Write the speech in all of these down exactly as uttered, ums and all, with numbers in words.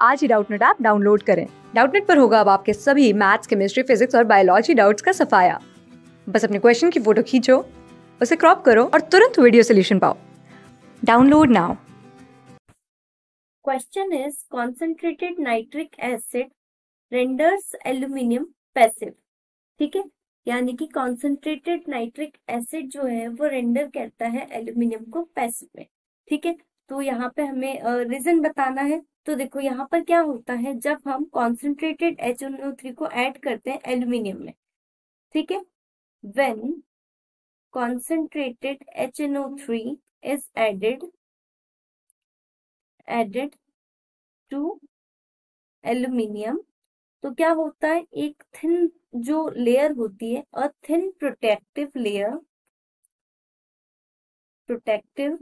आज ही Doubtnut app download करें। डाउटनेट पर होगा अब आपके सभी मैथ्स, केमिस्ट्री, फिजिक्स और बायोलॉजी डाउट्स का सफाया। बस अपने क्वेश्चन की फोटो खींचो, उसे क्रॉप करो और तुरंत वीडियो सोल्यूशन पाओ। Download now. Question is concentrated nitric acid renders aluminium passive। ठीक है, यानी कि concentrated nitric acid जो है वो रेंडर करता है एल्यूमिनियम को पैसिव में। ठीक है, तो यहाँ पे हमें रीजन uh, बताना है। तो देखो यहाँ पर क्या होता है, जब हम concentrated H N O three को ऐड करते हैं एल्यूमिनियम में, ठीक है, when concentrated H N O three is added added to aluminium, तो क्या होता है, एक थिन जो लेयर होती है, a thin protective layer protective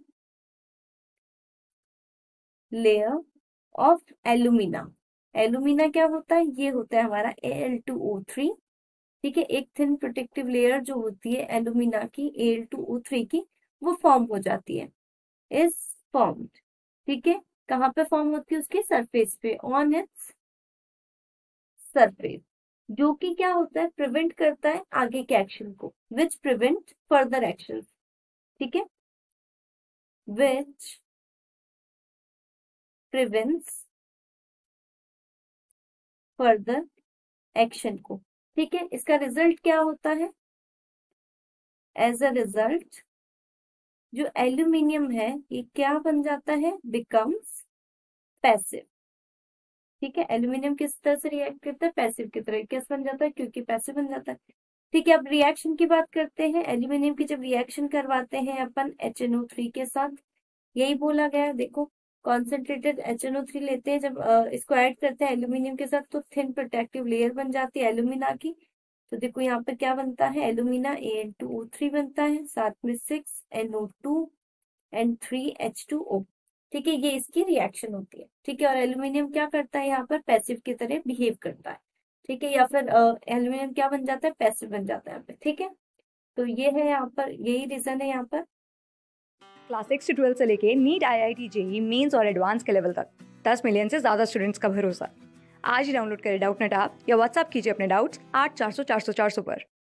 layer of alumina. Alumina क्या होता है, ये होता है हमारा A L two O three. ठीक है, एक थिन प्रोटेक्टिव लेयर जो होती है एल्यूमिना की, A L two O three की, वो फॉर्म हो जाती है, इज फॉर्म्ड। ठीक है, कहाँ पे फॉर्म होती है, उसके सरफेस पे, ऑन इट्स सरफेस, जो कि क्या होता है, प्रिवेंट करता है आगे के एक्शन को, विच प्रिवेंट फर्दर एक्शन। ठीक है, विच प्रिवेंट्स फर्दर एक्शन को। ठीक है, इसका रिजल्ट क्या होता है, एज अ रिजल्ट जो एल्यूमिनियम है ये क्या बन जाता है, बिकम्स पैसिव। ठीक है, एल्यूमिनियम किस तरह से रिएक्ट करता है, पैसिव की तरह, किस बन जाता है, क्योंकि पैसिव बन जाता है। ठीक है, अब रिएक्शन की बात करते हैं। एल्यूमिनियम की जब रिएक्शन करवाते हैं अपन एच एन ओ थ्री के साथ, यही बोला गया है, देखो concentrated H N O three लेते हैं, जब अ, इसको ऐड करते हैं एल्यूमिनियम के साथ, तो थिन प्रोटेक्टिव लेयर बन जाती है एल्यूमिना की। तो देखो यहाँ पे क्या बनता है, alumina A L two O three बनता है, साथ में six N O two and three H two O. ठीक है, ये इसकी रिएक्शन होती है। ठीक है, और एल्यूमिनियम क्या करता है, यहाँ पर पैसिव की तरह बिहेव करता है। ठीक है, या फिर एल्यूमिनियम क्या बन जाता है, पैसिव बन जाता है यहाँ पे। ठीक है, तो ये है यहाँ पर, यही रीजन है यहाँ पर। क्लास सिक्स से ट्वेल्थ से लेके NEET, I I T, JEE mains और एडवांस के लेवल तक दस मिलियन से ज्यादा स्टूडेंट्स का भरोसा। आज ही डाउनलोड करें डाउटनेट ऐप या व्हाट्सएप कीजिए अपने डाउट्स आठ चार सौ चार सौ चार सौ पर।